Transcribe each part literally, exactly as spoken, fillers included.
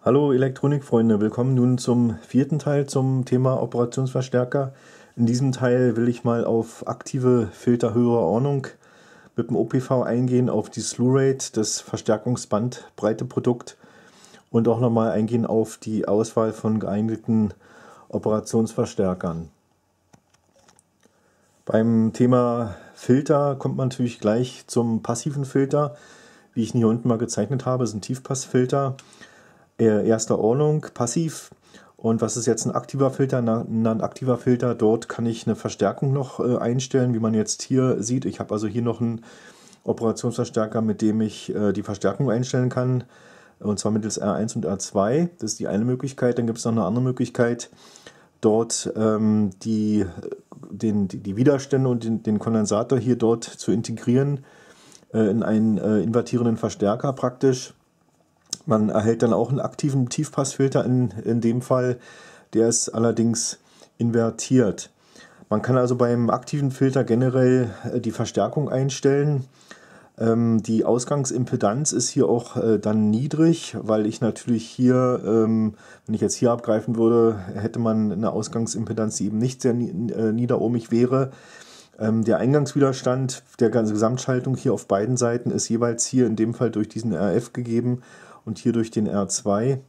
Hallo Elektronikfreunde, willkommen nun zum vierten Teil zum Thema Operationsverstärker. In diesem Teil will ich mal auf aktive Filter höherer Ordnung mit dem O P V eingehen, auf die Slew-Rate, das Verstärkungsbandbreite-Produkt und auch nochmal eingehen auf die Auswahl von geeigneten Operationsverstärkern. Beim Thema Filter kommt man natürlich gleich zum passiven Filter, wie ich ihn hier unten mal gezeichnet habe. Das ist ein Tiefpassfilter erster Ordnung, passiv. Und was ist jetzt ein aktiver Filter? Ein aktiver Filter, dort kann ich eine Verstärkung noch äh, einstellen, wie man jetzt hier sieht. Ich habe also hier noch einen Operationsverstärker, mit dem ich äh, die Verstärkung einstellen kann, und zwar mittels R eins und R zwei. Das ist die eine Möglichkeit. Dann gibt es noch eine andere Möglichkeit, dort ähm, die, den, die, die Widerstände und den, den Kondensator hier dort zu integrieren äh, in einen äh, invertierenden Verstärker praktisch. Man erhält dann auch einen aktiven Tiefpassfilter in, in dem Fall, der ist allerdings invertiert. Man kann also beim aktiven Filter generell die Verstärkung einstellen. Ähm, die Ausgangsimpedanz ist hier auch äh, dann niedrig, weil ich natürlich hier, ähm, wenn ich jetzt hier abgreifen würde, hätte man eine Ausgangsimpedanz, die eben nicht sehr äh, niederohmig wäre. Ähm, der Eingangswiderstand der ganzen Gesamtschaltung hier auf beiden Seiten ist jeweils hier in dem Fall durch diesen R F gegeben und hier durch den R zwei.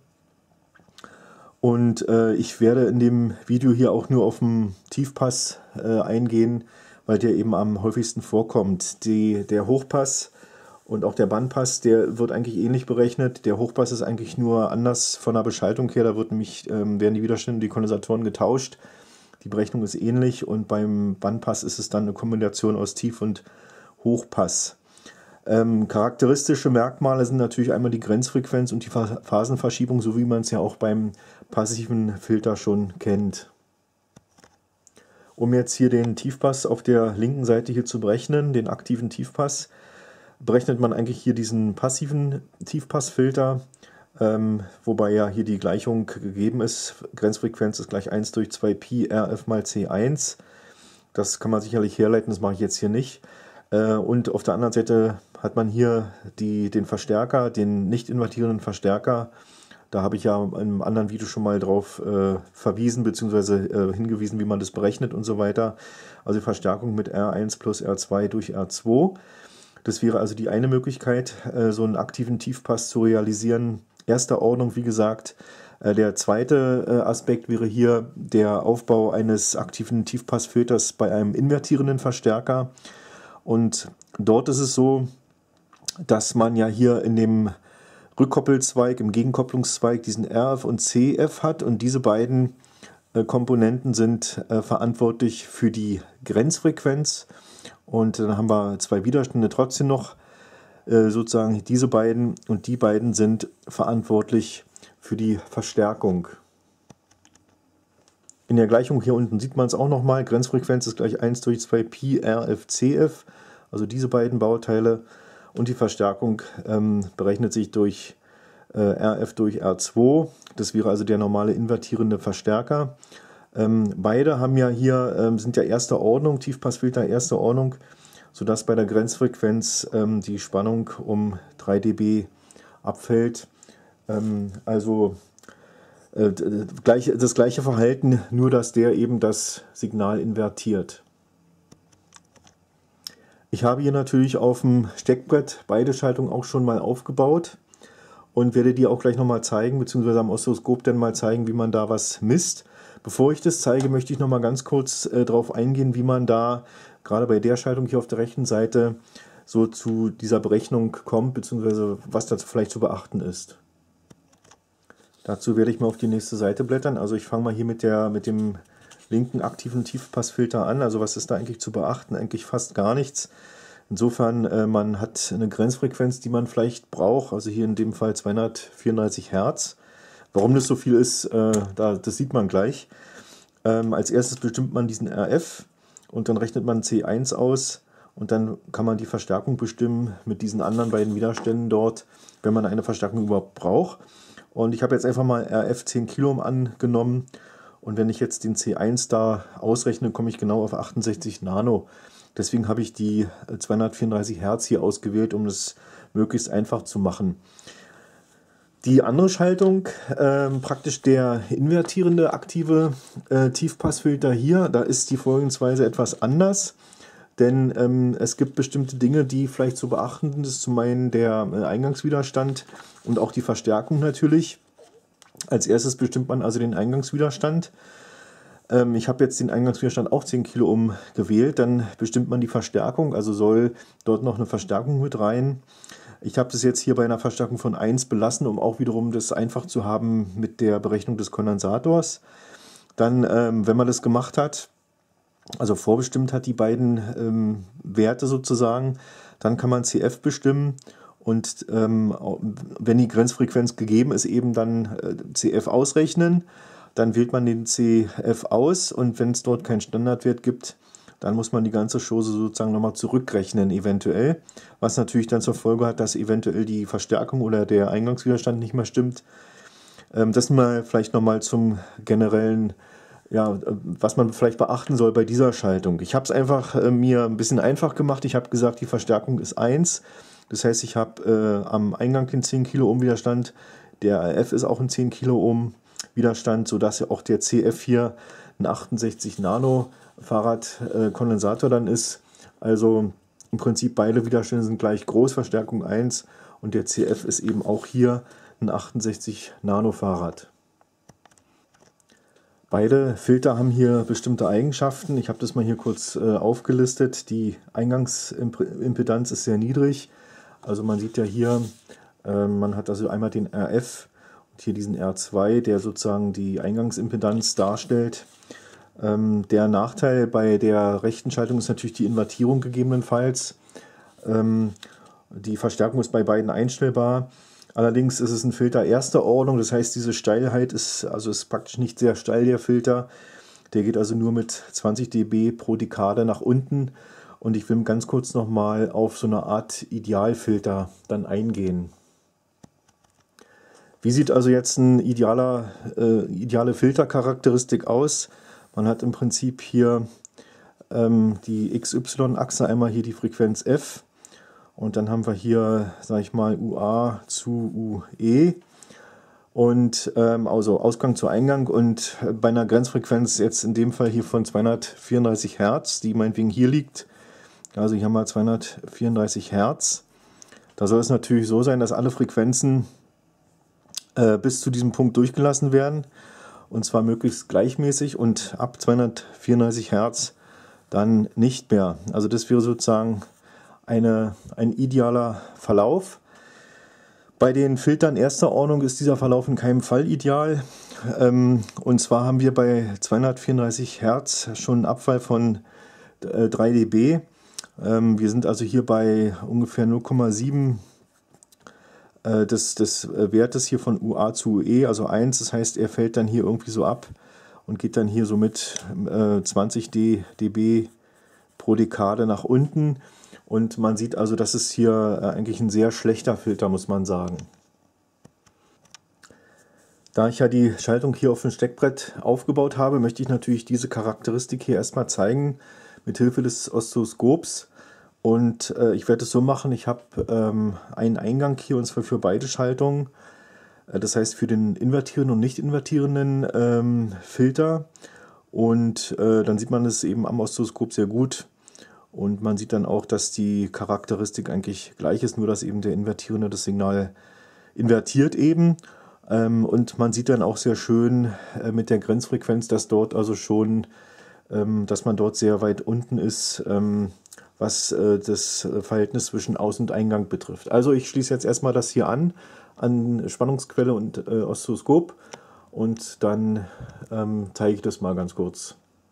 Und äh, ich werde in dem Video hier auch nur auf den Tiefpass äh, eingehen, weil der eben am häufigsten vorkommt. Die, der Hochpass und auch der Bandpass, der wird eigentlich ähnlich berechnet. Der Hochpass ist eigentlich nur anders von der Beschaltung her, da wird nämlich, ähm, werden die Widerstände, die Kondensatoren getauscht. Die Berechnung ist ähnlich und beim Bandpass ist es dann eine Kombination aus Tief- und Hochpass. Ähm, charakteristische Merkmale sind natürlich einmal die Grenzfrequenz und die Phasenverschiebung, so wie man es ja auch beim passiven Filter schon kennt. Um jetzt hier den Tiefpass auf der linken Seite hier zu berechnen, den aktiven Tiefpass, berechnet man eigentlich hier diesen passiven Tiefpassfilter, ähm, wobei ja hier die Gleichung gegeben ist. Grenzfrequenz ist gleich eins durch zwei Pi R F mal C eins. Das kann man sicherlich herleiten, das mache ich jetzt hier nicht. Äh, und auf der anderen Seite hat man hier die, den Verstärker, den nicht invertierenden Verstärker. Da habe ich ja in einem anderen Video schon mal drauf äh, verwiesen bzw. Äh, hingewiesen, wie man das berechnet und so weiter. Also Verstärkung mit R eins plus R zwei durch R zwei. Das wäre also die eine Möglichkeit, äh, so einen aktiven Tiefpass zu realisieren. Erster Ordnung, wie gesagt. Äh, der zweite äh, Aspekt wäre hier der Aufbau eines aktiven Tiefpassfilters bei einem invertierenden Verstärker. Und dort ist es so, dass man ja hier in dem Rückkoppelzweig, im Gegenkopplungszweig diesen R F und C F hat, und diese beiden äh, Komponenten sind äh, verantwortlich für die Grenzfrequenz, und dann haben wir zwei Widerstände trotzdem noch, äh, sozusagen diese beiden, und die beiden sind verantwortlich für die Verstärkung. In der Gleichung hier unten sieht man es auch nochmal, Grenzfrequenz ist gleich eins durch zwei Pi R F C F, also diese beiden Bauteile. Und die Verstärkung ähm, berechnet sich durch äh, R F durch R zwei. Das wäre also der normale invertierende Verstärker. Ähm, beide haben ja hier, ähm, sind ja erster Ordnung, Tiefpassfilter erster Ordnung, sodass bei der Grenzfrequenz ähm, die Spannung um drei dB abfällt. Ähm, also äh, gleich, das gleiche Verhalten, nur dass der eben das Signal invertiert. Ich habe hier natürlich auf dem Steckbrett beide Schaltungen auch schon mal aufgebaut und werde die auch gleich nochmal zeigen, beziehungsweise am Oszilloskop dann mal zeigen, wie man da was misst. Bevor ich das zeige, möchte ich nochmal ganz kurz äh, darauf eingehen, wie man da gerade bei der Schaltung hier auf der rechten Seite so zu dieser Berechnung kommt, beziehungsweise was dazu vielleicht zu beachten ist. Dazu werde ich mal auf die nächste Seite blättern. Also ich fange mal hier mit, der, mit dem linken aktiven Tiefpassfilter an. Also was ist da eigentlich zu beachten? Eigentlich fast gar nichts. Insofern, äh, man hat eine Grenzfrequenz, die man vielleicht braucht, also hier in dem Fall zweihundertvierunddreißig Hertz. Warum das so viel ist, äh, da, das sieht man gleich. Ähm, als erstes bestimmt man diesen R F und dann rechnet man C eins aus, und dann kann man die Verstärkung bestimmen mit diesen anderen beiden Widerständen dort, wenn man eine Verstärkung überhaupt braucht. Und ich habe jetzt einfach mal R F zehn Kiloohm angenommen. Und wenn ich jetzt den C eins da ausrechne, komme ich genau auf achtundsechzig Nano. Deswegen habe ich die zweihundertvierunddreißig Hertz hier ausgewählt, um es möglichst einfach zu machen. Die andere Schaltung, ähm, praktisch der invertierende aktive äh, Tiefpassfilter hier, da ist die Vorgehensweise etwas anders. Denn ähm, es gibt bestimmte Dinge, die vielleicht zu beachten sind. Das ist zum einen der äh, Eingangswiderstand und auch die Verstärkung natürlich. Als erstes bestimmt man also den Eingangswiderstand. Ähm, ich habe jetzt den Eingangswiderstand auch zehn Kiloohm gewählt. Dann bestimmt man die Verstärkung, also soll dort noch eine Verstärkung mit rein. Ich habe das jetzt hier bei einer Verstärkung von eins belassen, um auch wiederum das einfach zu haben mit der Berechnung des Kondensators. Dann, ähm, wenn man das gemacht hat, also vorbestimmt hat die beiden ähm, Werte sozusagen, dann kann man C F bestimmen und ähm, wenn die Grenzfrequenz gegeben ist, eben dann äh, C F ausrechnen. Dann wählt man den C F aus und wenn es dort keinen Standardwert gibt, dann muss man die ganze Chose sozusagen nochmal zurückrechnen eventuell, was natürlich dann zur Folge hat, dass eventuell die Verstärkung oder der Eingangswiderstand nicht mehr stimmt. Ähm, das mal vielleicht nochmal zum generellen, ja, was man vielleicht beachten soll bei dieser Schaltung. Ich habe es einfach äh, mir ein bisschen einfach gemacht. Ich habe gesagt, die Verstärkung ist eins. Das heißt, ich habe äh, am Eingang den zehn Kiloohm Widerstand, der R F ist auch ein zehn Kiloohm Widerstand, sodass ja auch der C F hier ein achtundsechzig Nano Fahrradkondensator dann ist. Also im Prinzip beide Widerstände sind gleich groß, Verstärkung eins und der C F ist eben auch hier ein achtundsechzig Nano Fahrrad. Beide Filter haben hier bestimmte Eigenschaften. Ich habe das mal hier kurz äh, aufgelistet. Die Eingangsimpedanz ist sehr niedrig. Also man sieht ja hier, äh, man hat also einmal den R F und hier diesen R zwei, der sozusagen die Eingangsimpedanz darstellt. Ähm, der Nachteil bei der rechten Schaltung ist natürlich die Invertierung gegebenenfalls. Ähm, die Verstärkung ist bei beiden einstellbar. Allerdings ist es ein Filter erster Ordnung, das heißt, diese Steilheit ist, also ist praktisch nicht sehr steil, der Filter. Der geht also nur mit zwanzig dB pro Dekade nach unten. Und ich will ganz kurz nochmal auf so eine Art Idealfilter dann eingehen. Wie sieht also jetzt ein idealer, äh, ideale Filtercharakteristik aus? Man hat im Prinzip hier ähm, die X Y-Achse, einmal hier die Frequenz F und dann haben wir hier, sage ich mal, U A zu U E und ähm, also Ausgang zu Eingang und bei einer Grenzfrequenz jetzt in dem Fall hier von zweihundertvierunddreißig Hertz, die meinetwegen hier liegt, also hier haben wir zweihundertvierunddreißig Hertz. Da soll es natürlich so sein, dass alle Frequenzen äh, bis zu diesem Punkt durchgelassen werden. Und zwar möglichst gleichmäßig und ab zweihundertvierunddreißig Hertz dann nicht mehr. Also das wäre sozusagen eine, ein idealer Verlauf. Bei den Filtern erster Ordnung ist dieser Verlauf in keinem Fall ideal. Ähm, und zwar haben wir bei zweihundertvierunddreißig Hertz schon einen Abfall von äh, drei dB. Ähm, wir sind also hier bei ungefähr null Komma sieben Des, des Wertes hier von U A zu U E, also eins, das heißt, er fällt dann hier irgendwie so ab und geht dann hier so mit äh, zwanzig dB pro Dekade nach unten. Und man sieht also, das ist hier äh, eigentlich ein sehr schlechter Filter, muss man sagen. Da ich ja die Schaltung hier auf dem Steckbrett aufgebaut habe, möchte ich natürlich diese Charakteristik hier erstmal zeigen mit Hilfe des Oszilloskops. Und äh, ich werde es so machen, ich habe ähm, einen Eingang hier und zwar für beide Schaltungen. Äh, das heißt für den invertierenden und nicht invertierenden ähm, Filter. Und äh, dann sieht man es eben am Oszilloskop sehr gut. Und man sieht dann auch, dass die Charakteristik eigentlich gleich ist, nur dass eben der invertierende das Signal invertiert eben. Ähm, und man sieht dann auch sehr schön äh, mit der Grenzfrequenz, dass dort also schon, ähm, dass man dort sehr weit unten ist, ähm, was äh, das Verhältnis zwischen Aus- und Eingang betrifft. Also ich schließe jetzt erstmal das hier an, an Spannungsquelle und äh, Oszilloskop und dann ähm, zeige ich das mal ganz kurz.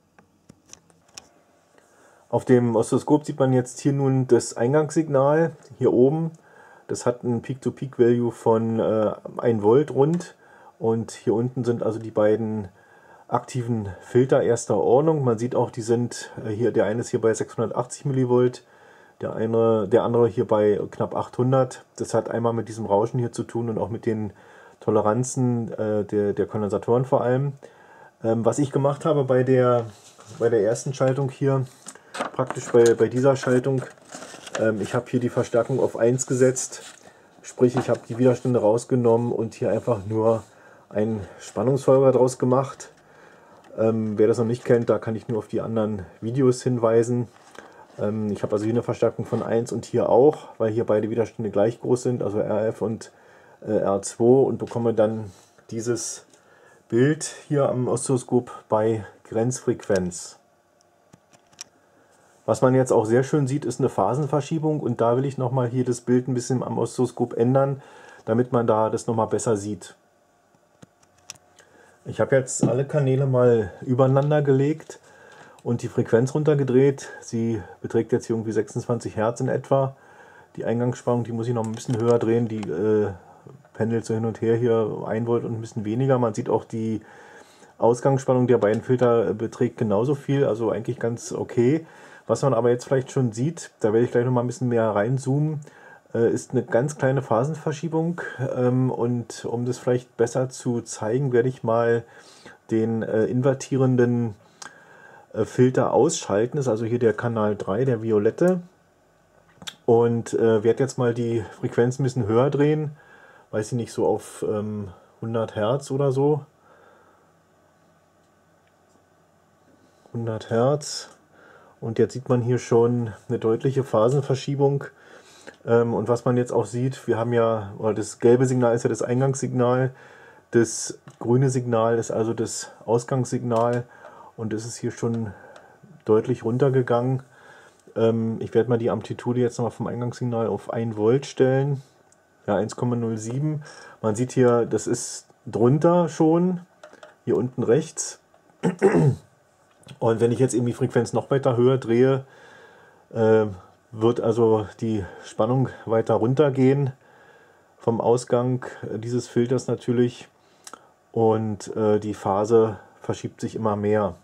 Auf dem Oszilloskop sieht man jetzt hier nun das Eingangssignal, hier oben. Das hat ein Peak-to-Peak-Value von äh, ein Volt rund und hier unten sind also die beiden aktiven Filter erster Ordnung. Man sieht auch, die sind äh, hier, der eine ist hier bei sechshundertachtzig Millivolt, der, eine, der andere hier bei knapp achthundert. Das hat einmal mit diesem Rauschen hier zu tun und auch mit den Toleranzen äh, der, der Kondensatoren vor allem. Ähm, was ich gemacht habe bei der, bei der ersten Schaltung hier, praktisch bei, bei dieser Schaltung, ähm, ich habe hier die Verstärkung auf eins gesetzt, Sprich, ich habe die Widerstände rausgenommen und hier einfach nur einen Spannungsfolger draus gemacht. Ähm, wer das noch nicht kennt, da kann ich nur auf die anderen Videos hinweisen. Ähm, ich habe also hier eine Verstärkung von eins und hier auch, weil hier beide Widerstände gleich groß sind, also R F und äh, R zwei, und bekomme dann dieses Bild hier am Oszilloskop bei Grenzfrequenz. Was man jetzt auch sehr schön sieht, ist eine Phasenverschiebung, und da will ich nochmal hier das Bild ein bisschen am Oszilloskop ändern, damit man da das nochmal besser sieht. Ich habe jetzt alle Kanäle mal übereinander gelegt und die Frequenz runtergedreht. Sie beträgt jetzt hier irgendwie sechsundzwanzig Hertz in etwa. Die Eingangsspannung, die muss ich noch ein bisschen höher drehen, die äh, pendelt so hin und her, hier ein Volt und ein bisschen weniger. Man sieht auch, die Ausgangsspannung der beiden Filter beträgt genauso viel, also eigentlich ganz okay. Was man aber jetzt vielleicht schon sieht, da werde ich gleich noch mal ein bisschen mehr reinzoomen, äh, ist eine ganz kleine Phasenverschiebung. Ähm, und um das vielleicht besser zu zeigen, werde ich mal den äh, invertierenden äh, Filter ausschalten. Das ist also hier der Kanal drei, der violette. Und äh, werde jetzt mal die Frequenz ein bisschen höher drehen. Weiß ich nicht, so auf ähm, hundert Hertz oder so. hundert Hertz. Und jetzt sieht man hier schon eine deutliche Phasenverschiebung. Ähm, und was man jetzt auch sieht, wir haben ja, oder das gelbe Signal ist ja das Eingangssignal, das grüne Signal ist also das Ausgangssignal, und es ist hier schon deutlich runtergegangen. Ähm, ich werde mal die Amplitude jetzt nochmal vom Eingangssignal auf ein Volt stellen. Ja, eins Komma null sieben. Man sieht hier, das ist drunter schon, hier unten rechts. Und wenn ich jetzt eben die Frequenz noch weiter höher drehe, äh, wird also die Spannung weiter runtergehen vom Ausgang dieses Filters natürlich, und äh, die Phase verschiebt sich immer mehr.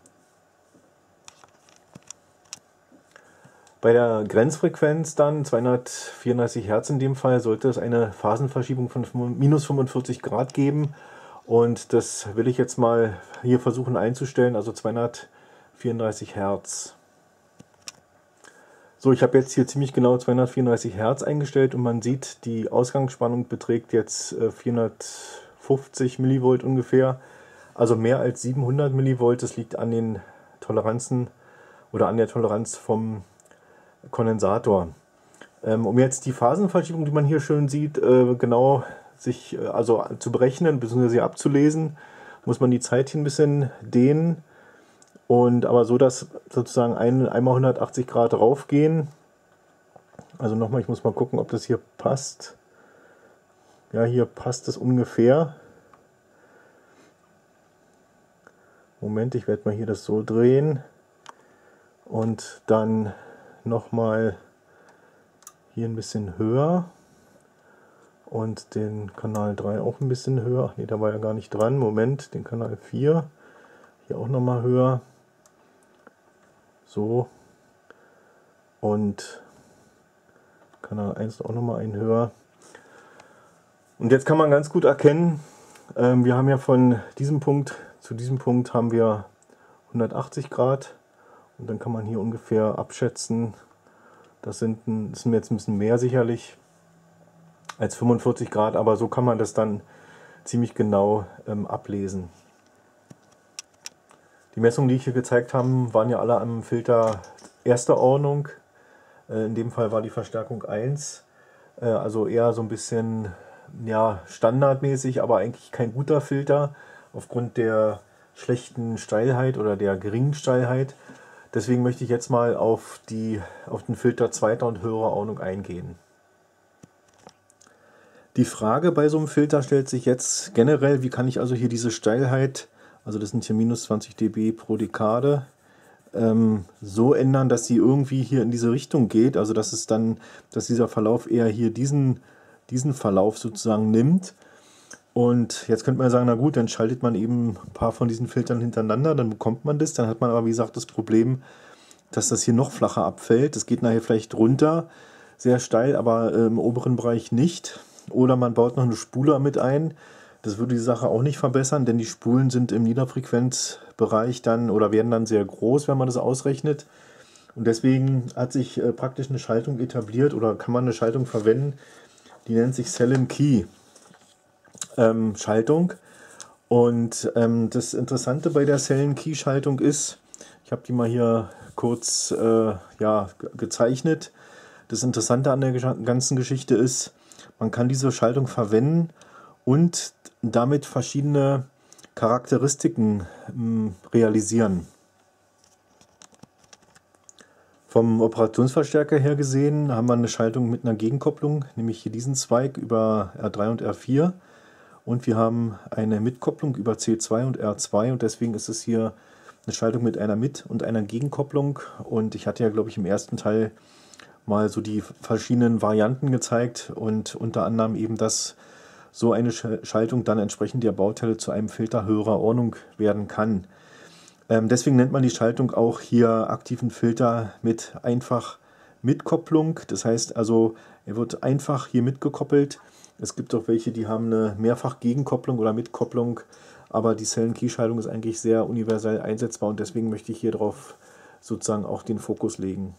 Bei der Grenzfrequenz dann, zweihundertvierunddreißig Hertz in dem Fall, sollte es eine Phasenverschiebung von minus fünfundvierzig Grad geben, und das will ich jetzt mal hier versuchen einzustellen, also zweihundertvierunddreißig Hertz. So, ich habe jetzt hier ziemlich genau zweihundertvierunddreißig Hertz eingestellt, und man sieht, die Ausgangsspannung beträgt jetzt vierhundertfünfzig Millivolt ungefähr, also mehr als siebenhundert Millivolt. Das liegt an den Toleranzen oder an der Toleranz vom Kondensator. Ähm, um jetzt die Phasenverschiebung, die man hier schön sieht, äh, genau sich äh, also zu berechnen bzw. abzulesen, muss man die Zeit hier ein bisschen dehnen. Und aber so, dass sozusagen ein, einmal hundertachtzig Grad raufgehen. Also nochmal, ich muss mal gucken, ob das hier passt. Ja, hier passt es ungefähr. Moment, ich werde mal hier das so drehen. Und dann nochmal hier ein bisschen höher. Und den Kanal drei auch ein bisschen höher. Ach nee, da war ja gar nicht dran. Moment, den Kanal vier. Hier auch nochmal höher. So, und Kanal eins auch nochmal einen höher. Und jetzt kann man ganz gut erkennen, ähm, wir haben ja von diesem Punkt zu diesem Punkt haben wir hundertachtzig Grad, und dann kann man hier ungefähr abschätzen, das sind, das sind jetzt ein bisschen mehr sicherlich als fünfundvierzig Grad, aber so kann man das dann ziemlich genau ähm, ablesen. Die Messungen, die ich hier gezeigt habe, waren ja alle am Filter erster Ordnung. In dem Fall war die Verstärkung eins. Also eher so ein bisschen ja, standardmäßig, aber eigentlich kein guter Filter aufgrund der schlechten Steilheit oder der geringen Steilheit. Deswegen möchte ich jetzt mal auf, die, auf den Filter zweiter und höherer Ordnung eingehen. Die Frage bei so einem Filter stellt sich jetzt generell, wie kann ich also hier diese Steilheit, also das sind hier minus zwanzig dB pro Dekade, ähm, so ändern, dass sie irgendwie hier in diese Richtung geht. Also dass es dann, dass dieser Verlauf eher hier diesen, diesen Verlauf sozusagen nimmt. Und jetzt könnte man sagen, na gut, dann schaltet man eben ein paar von diesen Filtern hintereinander, dann bekommt man das. Dann hat man aber, wie gesagt, das Problem, dass das hier noch flacher abfällt. Das geht nachher vielleicht runter, sehr steil, aber äh, im oberen Bereich nicht. Oder man baut noch eine Spule mit ein. Das würde die Sache auch nicht verbessern, denn die Spulen sind im Niederfrequenzbereich dann oder werden dann sehr groß, wenn man das ausrechnet. Und deswegen hat sich äh, praktisch eine Schaltung etabliert oder kann man eine Schaltung verwenden, Die nennt sich Cell and Key ähm, Schaltung. Und ähm, das Interessante bei der Cell and Key Schaltung ist, ich habe die mal hier kurz äh, ja, gezeichnet. Das Interessante an der ganzen Geschichte ist, man kann diese Schaltung verwenden und damit verschiedene Charakteristiken ähm, realisieren. Vom Operationsverstärker her gesehen haben wir eine Schaltung mit einer Gegenkopplung, nämlich hier diesen Zweig über R drei und R vier. Und wir haben eine Mitkopplung über C zwei und R zwei und deswegen ist es hier eine Schaltung mit einer Mit- und einer Gegenkopplung. Und ich hatte ja, glaube ich, im ersten Teil mal so die verschiedenen Varianten gezeigt und unter anderem eben, dass so eine Schaltung dann entsprechend der Bauteile zu einem Filter höherer Ordnung werden kann. Ähm, deswegen nennt man die Schaltung auch hier aktiven Filter mit einfach Mitkopplung. Das heißt also, er wird einfach hier mitgekoppelt. Es gibt auch welche, die haben eine Mehrfach-Gegenkopplung oder Mitkopplung, aber die Cell-and-Key-Schaltung ist eigentlich sehr universell einsetzbar und deswegen möchte ich hier drauf sozusagen auch den Fokus legen.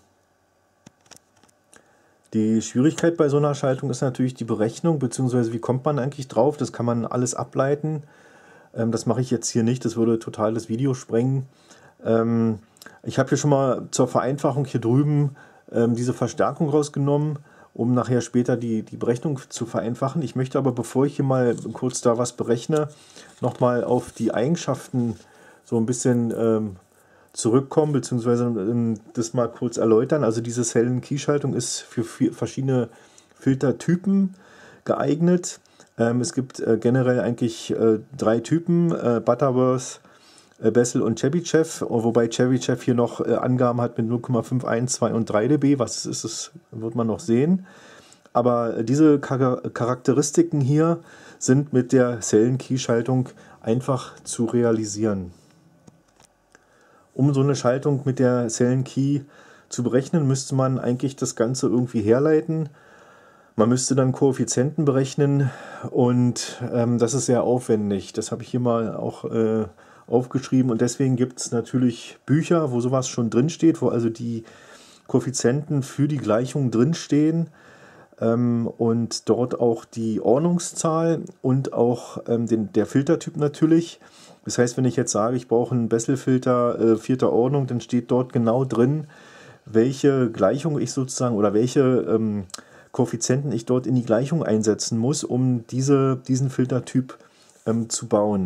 Die Schwierigkeit bei so einer Schaltung ist natürlich die Berechnung, beziehungsweise wie kommt man eigentlich drauf? Das kann man alles ableiten. Ähm, das mache ich jetzt hier nicht, das würde total das Video sprengen. Ähm, ich habe hier schon mal zur Vereinfachung hier drüben ähm, diese Verstärkung rausgenommen, um nachher später die, die Berechnung zu vereinfachen. Ich möchte aber, bevor ich hier mal kurz da was berechne, nochmal auf die Eigenschaften so ein bisschen ähm, zurückkommen, beziehungsweise ähm, das mal kurz erläutern. Also diese Cell-and-Key-Schaltung ist für verschiedene Filtertypen geeignet. Ähm, es gibt äh, generell eigentlich äh, drei Typen, äh, Butterworth, äh, Bessel und Chebyshev, wobei Chebyshev hier noch äh, Angaben hat mit null Komma fünf, eins, zwei und drei dB. Was ist es, wird man noch sehen. Aber diese Charakteristiken hier sind mit der Cell-and-Key-Schaltung einfach zu realisieren. Um so eine Schaltung mit der Cell-and-Key zu berechnen, müsste man eigentlich das Ganze irgendwie herleiten. Man müsste dann Koeffizienten berechnen und ähm, das ist sehr aufwendig. Das habe ich hier mal auch äh, aufgeschrieben und deswegen gibt es natürlich Bücher, wo sowas schon drin steht, wo also die Koeffizienten für die Gleichung drinstehen ähm, und dort auch die Ordnungszahl und auch ähm, den, der Filtertyp natürlich. Das heißt, wenn ich jetzt sage, ich brauche einen Bessel-Filter äh, vierter Ordnung, dann steht dort genau drin, welche Gleichung ich sozusagen oder welche ähm, Koeffizienten ich dort in die Gleichung einsetzen muss, um diese, diesen Filtertyp ähm, zu bauen.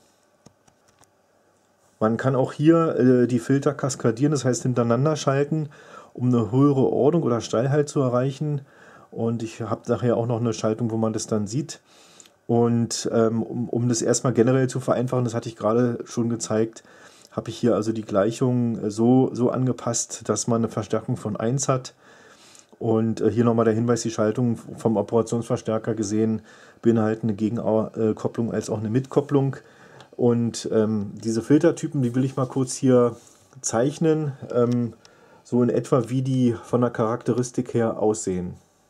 Man kann auch hier äh, die Filter kaskadieren, das heißt hintereinander schalten, um eine höhere Ordnung oder Steilheit zu erreichen. Und ich habe nachher auch noch eine Schaltung, wo man das dann sieht. Und ähm, um, um das erstmal generell zu vereinfachen, das hatte ich gerade schon gezeigt, habe ich hier also die Gleichung so, so angepasst, dass man eine Verstärkung von eins hat. Und äh, hier nochmal der Hinweis, die Schaltung vom Operationsverstärker gesehen beinhalten eine Gegenkopplung als auch eine Mitkopplung. Und ähm, diese Filtertypen, die will ich mal kurz hier zeichnen, ähm, so in etwa wie die von der Charakteristik her aussehen.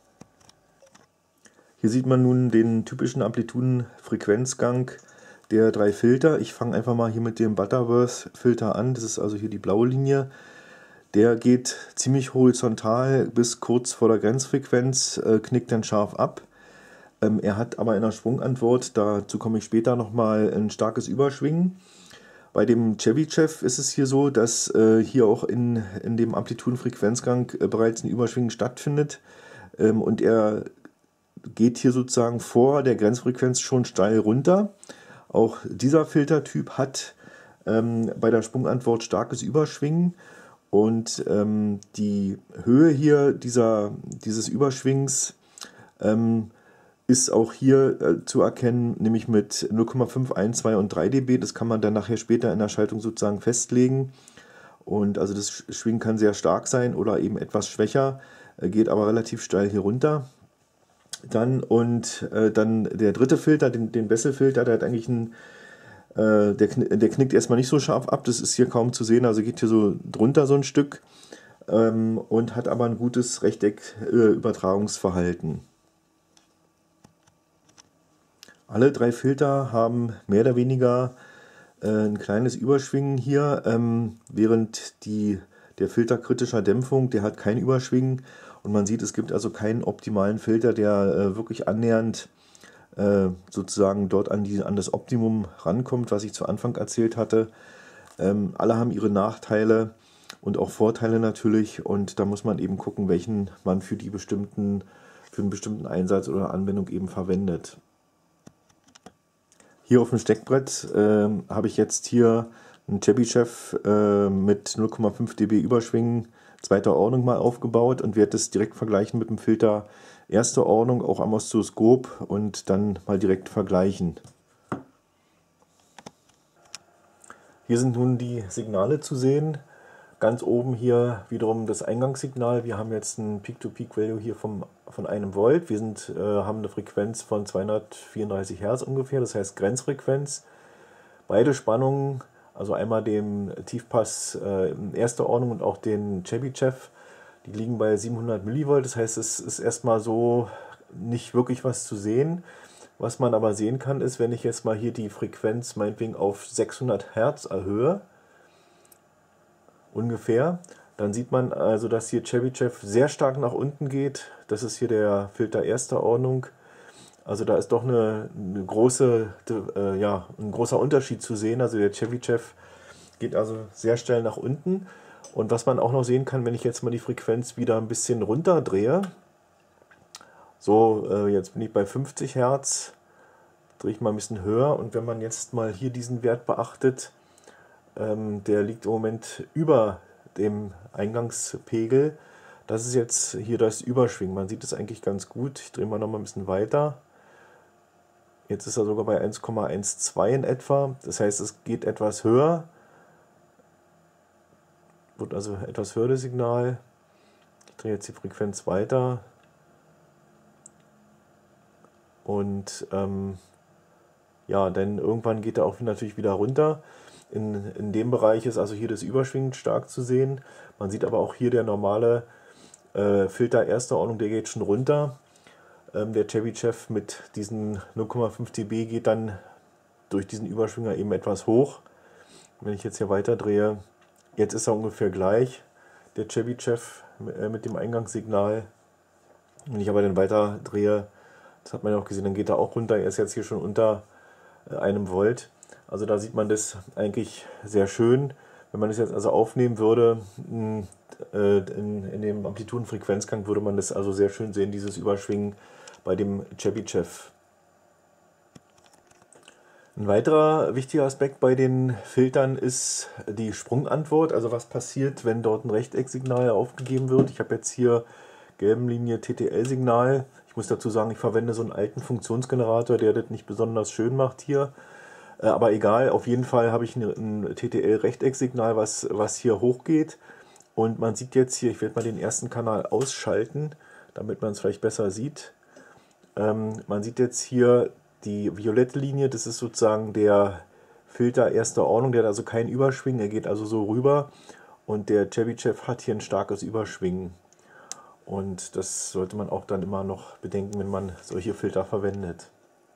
Hier sieht man nun den typischen Amplituden-Frequenzgang der drei Filter. Ich fange einfach mal hier mit dem Butterworth-Filter an. Das ist also hier die blaue Linie. Der geht ziemlich horizontal bis kurz vor der Grenzfrequenz, äh, knickt dann scharf ab. Ähm, er hat aber in der Schwungantwort, dazu komme ich später nochmal, ein starkes Überschwingen. Bei dem Chebyshev ist es hier so, dass äh, hier auch in, in dem Amplituden-Frequenzgang äh, bereits ein Überschwingen stattfindet. Ähm, und er geht hier sozusagen vor der Grenzfrequenz schon steil runter. Auch dieser Filtertyp hat ähm, bei der Sprungantwort starkes Überschwingen und ähm, die Höhe hier dieser, dieses Überschwings ähm, ist auch hier äh, zu erkennen, nämlich mit null Komma fünf, eins, zwei und drei dB. Das kann man dann nachher später in der Schaltung sozusagen festlegen. Und also das Schwingen kann sehr stark sein oder eben etwas schwächer, äh, geht aber relativ steil hier runter. Dann und äh, dann der dritte Filter, den, den Bessel-Filter, der hat eigentlich einen, äh, der, der knickt erstmal nicht so scharf ab, das ist hier kaum zu sehen, also geht hier so drunter so ein Stück ähm, und hat aber ein gutes Rechteck-Übertragungsverhalten. Alle drei Filter haben mehr oder weniger äh, ein kleines Überschwingen hier, ähm, während die, der Filter kritischer Dämpfung, der hat kein Überschwingen. Und man sieht, es gibt also keinen optimalen Filter, der äh, wirklich annähernd äh, sozusagen dort an, die, an das Optimum rankommt, was ich zu Anfang erzählt hatte. Ähm, alle haben ihre Nachteile und auch Vorteile natürlich, und da muss man eben gucken, welchen man für die bestimmten, für einen bestimmten Einsatz oder Anwendung eben verwendet. Hier auf dem Steckbrett äh, habe ich jetzt hier einen Chebyshev äh, mit null Komma fünf dB Überschwingen zweiter Ordnung mal aufgebaut und werde das direkt vergleichen mit dem Filter erster Ordnung, auch am Oszilloskop, und dann mal direkt vergleichen. Hier sind nun die Signale zu sehen. Ganz oben hier wiederum das Eingangssignal. Wir haben jetzt ein Peak-to-Peak-Value hier vom, von einem Volt. Wir sind, äh, haben eine Frequenz von zweihundertvierunddreißig Hertz ungefähr, das heißt Grenzfrequenz. Beide Spannungen, also einmal den Tiefpass äh, in erster Ordnung und auch den Chebyshev, die liegen bei siebenhundert Millivolt. Das heißt, es ist erstmal so nicht wirklich was zu sehen. Was man aber sehen kann, ist, wenn ich jetzt mal hier die Frequenz meinetwegen auf sechshundert Hertz erhöhe, ungefähr, dann sieht man also, dass hier Chebyshev sehr stark nach unten geht. Das ist hier der Filter erster Ordnung. Also da ist doch eine, eine große, äh, ja, ein großer Unterschied zu sehen. Also der Chebyshev geht also sehr schnell nach unten. Und was man auch noch sehen kann, wenn ich jetzt mal die Frequenz wieder ein bisschen runterdrehe, so, äh, jetzt bin ich bei fünfzig Hertz, drehe ich mal ein bisschen höher, und wenn man jetzt mal hier diesen Wert beachtet, ähm, der liegt im Moment über dem Eingangspegel. Das ist jetzt hier das Überschwingen. Man sieht es eigentlich ganz gut. Ich drehe mal noch mal ein bisschen weiter. Jetzt ist er sogar bei eins Komma zwölf in etwa. Das heißt, es geht etwas höher. Wird also etwas höher das Signal. Ich drehe jetzt die Frequenz weiter. Und ähm, ja, denn irgendwann geht er auch natürlich wieder runter. In, in dem Bereich ist also hier das Überschwingen stark zu sehen. Man sieht aber auch hier der normale äh, Filter erster Ordnung, der geht schon runter. Ähm, der Chebyshev mit diesen null Komma fünf dB geht dann durch diesen Überschwinger eben etwas hoch. Wenn ich jetzt hier weiter drehe, jetzt ist er ungefähr gleich, der Chebyshev äh, mit dem Eingangssignal. Wenn ich aber dann weiter drehe, das hat man ja auch gesehen, dann geht er auch runter. Er ist jetzt hier schon unter äh, einem Volt. Also da sieht man das eigentlich sehr schön. Wenn man das jetzt also aufnehmen würde, in, in, in dem Amplitudenfrequenzgang, würde man das also sehr schön sehen, dieses Überschwingen bei dem Chebyshev. Ein weiterer wichtiger Aspekt bei den Filtern ist die Sprungantwort. Also was passiert, wenn dort ein Rechtecksignal aufgegeben wird. Ich habe jetzt hier gelben Linie T T L-Signal. Ich muss dazu sagen, ich verwende so einen alten Funktionsgenerator, der das nicht besonders schön macht hier. Aber egal, auf jeden Fall habe ich ein T T L-Rechtecksignal, was, was hier hochgeht. Und man sieht jetzt hier, ich werde mal den ersten Kanal ausschalten, damit man es vielleicht besser sieht. Ähm, man sieht jetzt hier die violette Linie, das ist sozusagen der Filter erster Ordnung, der hat also kein Überschwingen, er geht also so rüber. Und der Chebyshev hat hier ein starkes Überschwingen. Und das sollte man auch dann immer noch bedenken, wenn man solche Filter verwendet.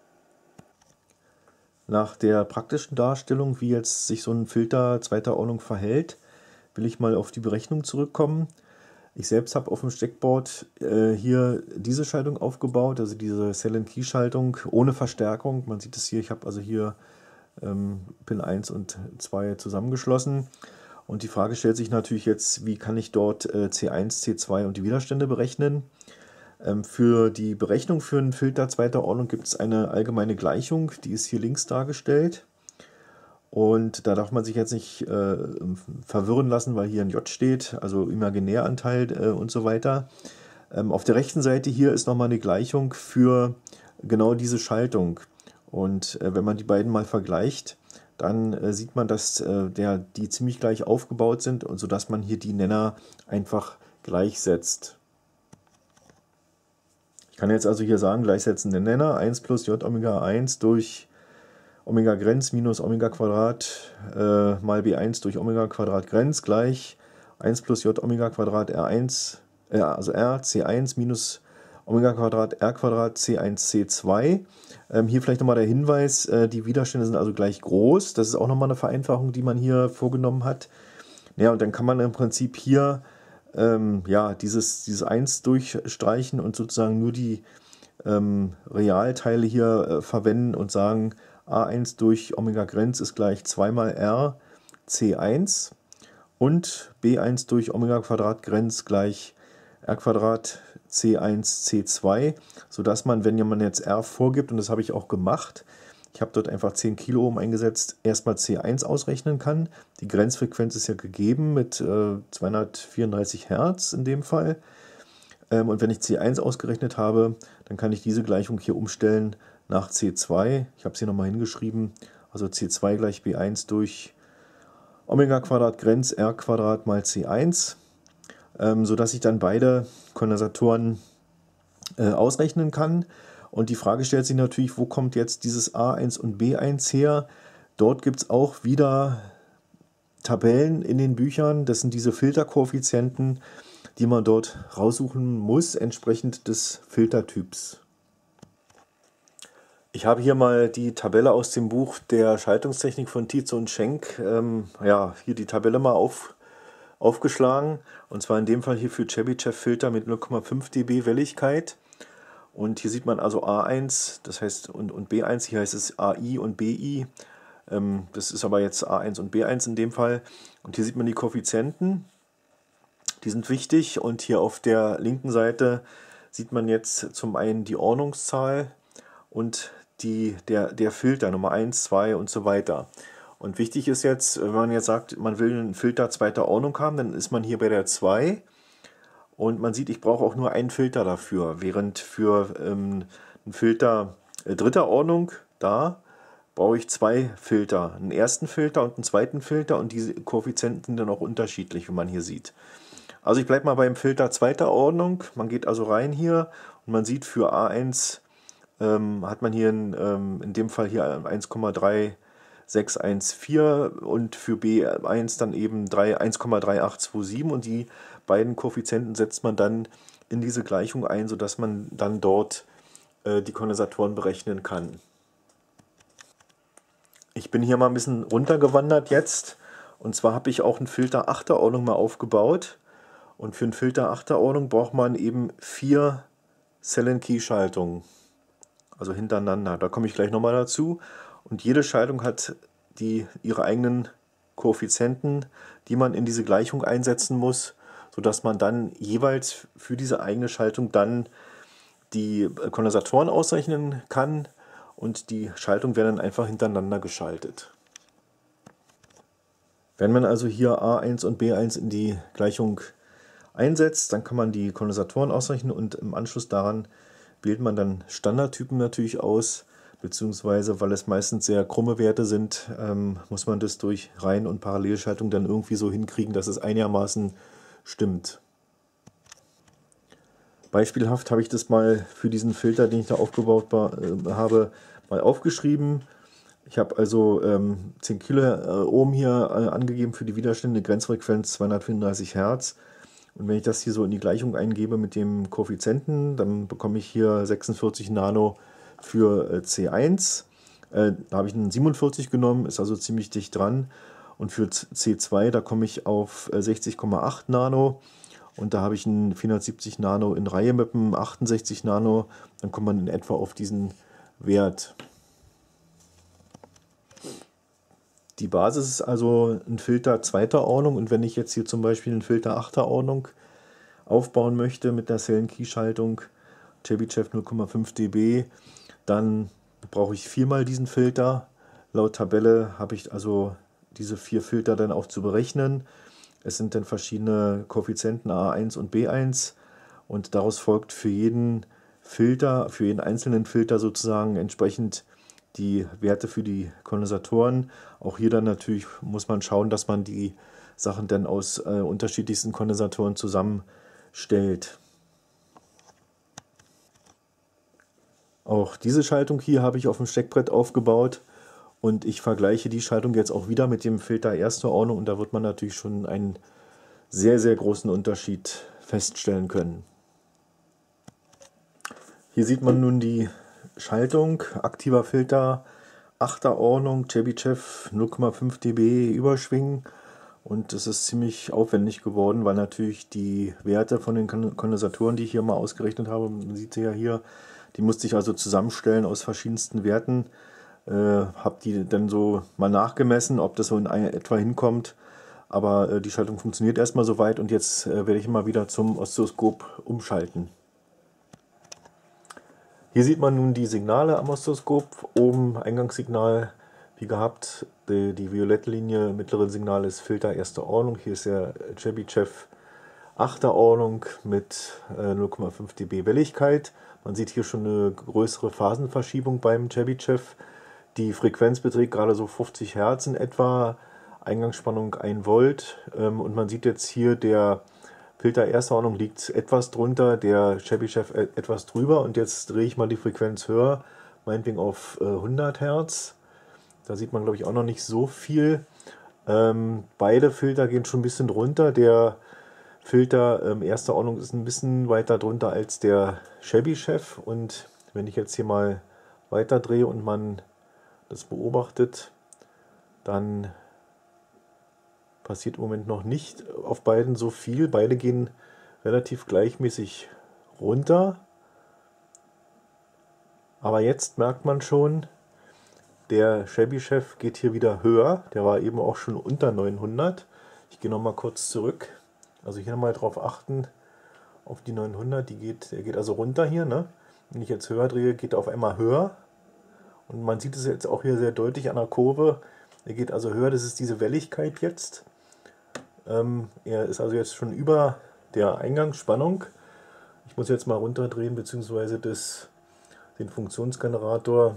Nach der praktischen Darstellung, wie jetzt sich so ein Filter zweiter Ordnung verhält, will ich mal auf die Berechnung zurückkommen. Ich selbst habe auf dem Steckboard äh, hier diese Schaltung aufgebaut, also diese Cell-and-Key-Schaltung ohne Verstärkung. Man sieht es hier, ich habe also hier ähm, Pin eins und zwei zusammengeschlossen. Und die Frage stellt sich natürlich jetzt, wie kann ich dort äh, C eins, C zwei und die Widerstände berechnen? Ähm, für die Berechnung für einen Filter zweiter Ordnung gibt es eine allgemeine Gleichung, die ist hier links dargestellt. Und da darf man sich jetzt nicht äh, verwirren lassen, weil hier ein J steht, also Imaginäranteil äh, und so weiter. Ähm, auf der rechten Seite hier ist nochmal eine Gleichung für genau diese Schaltung. Und äh, wenn man die beiden mal vergleicht, dann äh, sieht man, dass äh, der, die ziemlich gleich aufgebaut sind, und sodass man hier die Nenner einfach gleichsetzt. Ich kann jetzt also hier sagen, gleichsetzen den Nenner, eins plus J Omega eins durch Omega Grenz minus Omega Quadrat äh, mal B eins durch Omega Quadrat Grenz gleich eins plus J Omega Quadrat R eins, äh, also R C eins minus Omega Quadrat R Quadrat C eins C zwei. Ähm, hier vielleicht nochmal der Hinweis, äh, die Widerstände sind also gleich groß. Das ist auch nochmal eine Vereinfachung, die man hier vorgenommen hat. Ja, und dann kann man im Prinzip hier äh, ähm, ja, dieses, dieses eins durchstreichen und sozusagen nur die ähm, Realteile hier äh, verwenden und sagen, a eins durch Omega-Grenz ist gleich zwei mal r c eins und b eins durch Omega-Quadrat-Grenz gleich r Quadrat c eins c zwei, sodass man, wenn man jetzt r vorgibt, und das habe ich auch gemacht, ich habe dort einfach zehn Kiloohm eingesetzt, erstmal c eins ausrechnen kann. Die Grenzfrequenz ist ja gegeben mit äh, zweihundertvierunddreißig Hertz in dem Fall. Ähm, und wenn ich c eins ausgerechnet habe, dann kann ich diese Gleichung hier umstellen nach c zwei. Ich habe es hier nochmal hingeschrieben. Also c zwei gleich b eins durch Omega Quadrat Grenz r Quadrat mal c eins, ähm, sodass ich dann beide Kondensatoren äh, ausrechnen kann. Und die Frage stellt sich natürlich, wo kommt jetzt dieses a eins und b eins her? Dort gibt es auch wieder Tabellen in den Büchern. Das sind diese Filterkoeffizienten, die man dort raussuchen muss, entsprechend des Filtertyps. Ich habe hier mal die Tabelle aus dem Buch der Schaltungstechnik von Tietze und Schenk, ähm, ja, hier die Tabelle mal auf, aufgeschlagen. Und zwar in dem Fall hier für Chebyshev-Filter mit null Komma fünf dB Welligkeit. Und hier sieht man also a eins, das heißt, und, und b eins, hier heißt es A I und B I. Ähm, das ist aber jetzt a eins und b eins in dem Fall. Und hier sieht man die Koeffizienten, die sind wichtig. Und hier auf der linken Seite sieht man jetzt zum einen die Ordnungszahl und die, der, der Filter Nummer eins, zwei und so weiter. Und wichtig ist jetzt, wenn man jetzt sagt, man will einen Filter zweiter Ordnung haben, dann ist man hier bei der zwei. Und man sieht, ich brauche auch nur einen Filter dafür, während für ähm, einen Filter äh, dritter Ordnung, da brauche ich zwei Filter, einen ersten Filter und einen zweiten Filter, und diese Koeffizienten sind dann auch unterschiedlich, wie man hier sieht. Also ich bleibe mal beim Filter zweiter Ordnung, man geht also rein hier und man sieht, für a eins ähm, hat man hier in, ähm, in dem Fall hier eins Komma drei sechs eins vier und für b eins dann eben eins Komma drei acht zwei sieben, und die beiden Koeffizienten setzt man dann in diese Gleichung ein, sodass man dann dort äh, die Kondensatoren berechnen kann. Ich bin hier mal ein bisschen runtergewandert jetzt, und zwar habe ich auch einen Filter achter Ordnung mal aufgebaut, und für einen Filter achter Ordnung braucht man eben vier Cell-and-Key-Schaltungen, also hintereinander. Da komme ich gleich nochmal dazu. Und jede Schaltung hat die, ihre eigenen Koeffizienten, die man in diese Gleichung einsetzen muss, sodass man dann jeweils für diese eigene Schaltung dann die Kondensatoren ausrechnen kann, und die Schaltungen werden dann einfach hintereinander geschaltet. Wenn man also hier a eins und b eins in die Gleichung einsetzt, dann kann man die Kondensatoren ausrechnen, und im Anschluss daran wählt man dann Standardtypen natürlich aus, beziehungsweise, weil es meistens sehr krumme Werte sind, ähm, muss man das durch Reihen- und Parallelschaltung dann irgendwie so hinkriegen, dass es einigermaßen stimmt. Beispielhaft habe ich das mal für diesen Filter, den ich da aufgebaut äh, habe, mal aufgeschrieben. Ich habe also ähm, zehn Kiloohm hier äh, angegeben für die Widerstände, Grenzfrequenz zweihundertvierunddreißig Hertz. Und wenn ich das hier so in die Gleichung eingebe mit dem Koeffizienten, dann bekomme ich hier sechsundvierzig Nano für äh, C eins. Äh, da habe ich einen siebenundvierzig genommen, ist also ziemlich dicht dran. Und für C zwei, da komme ich auf äh, sechzig Komma acht Nano. Und da habe ich einen vierhundertsiebzig Nano in Reihe mit einem achtundsechzig Nano. Dann kommt man in etwa auf diesen Wert. Die Basis ist also ein Filter zweiter Ordnung, und wenn ich jetzt hier zum Beispiel einen Filter achter Ordnung aufbauen möchte mit der Cell-and-Key-Schaltung Chebyshev null Komma fünf dB, dann brauche ich viermal diesen Filter. Laut Tabelle habe ich also diese vier Filter dann auch zu berechnen. Es sind dann verschiedene Koeffizienten a eins und b eins, und daraus folgt für jeden Filter, für jeden einzelnen Filter sozusagen entsprechend die Werte für die Kondensatoren. Auch hier dann natürlich muss man schauen, dass man die Sachen dann aus äh, unterschiedlichsten Kondensatoren zusammenstellt. Auch diese Schaltung hier habe ich auf dem Steckbrett aufgebaut, und ich vergleiche die Schaltung jetzt auch wieder mit dem Filter erster Ordnung, und da wird man natürlich schon einen sehr, sehr großen Unterschied feststellen können. Hier sieht man nun die Schaltung, aktiver Filter, achter Ordnung, Chebyshev null Komma fünf dB Überschwingen, Und es ist ziemlich aufwendig geworden, weil natürlich die Werte von den Kondensatoren, die ich hier mal ausgerechnet habe, man sieht sie ja hier, die musste ich also zusammenstellen aus verschiedensten Werten. Äh, habe die dann so mal nachgemessen, ob das so in etwa hinkommt. Aber äh, die Schaltung funktioniert erstmal soweit und jetzt äh, werde ich mal wieder zum Oszilloskop umschalten. Hier sieht man nun die Signale am Oszilloskop. Oben Eingangssignal, wie gehabt, die, die violette Linie, mittlere Signal ist Filter erster Ordnung. Hier ist der Chebyshev achter Ordnung mit äh, null Komma fünf dB Welligkeit. Man sieht hier schon eine größere Phasenverschiebung beim Chebyshev. Die Frequenz beträgt gerade so fünfzig Hertz in etwa, Eingangsspannung ein Volt. Ähm, und man sieht jetzt hier, der Filter erster Ordnung liegt etwas drunter, der Chebyshev etwas drüber. Und jetzt drehe ich mal die Frequenz höher, meinetwegen auf äh, hundert Hertz. Da sieht man, glaube ich, auch noch nicht so viel. Ähm, beide Filter gehen schon ein bisschen drunter. Der Filter ähm, erster Ordnung ist ein bisschen weiter drunter als der Chebyshev. Und wenn ich jetzt hier mal weiter drehe und man das beobachtet, dann passiert im Moment noch nicht auf beiden so viel. Beide gehen relativ gleichmäßig runter. Aber jetzt merkt man schon, der Chebyshev geht hier wieder höher. Der war eben auch schon unter neunhundert. Ich gehe nochmal kurz zurück. Also hier nochmal drauf achten, auf die neunhundert. Die geht, der geht also runter hier. Ne? Wenn ich jetzt höher drehe, geht er auf einmal höher. Und man sieht es jetzt auch hier sehr deutlich an der Kurve. Er geht also höher. Das ist diese Welligkeit jetzt. Ähm, er ist also jetzt schon über der Eingangsspannung. Ich muss jetzt mal runterdrehen, beziehungsweise das, den Funktionsgenerator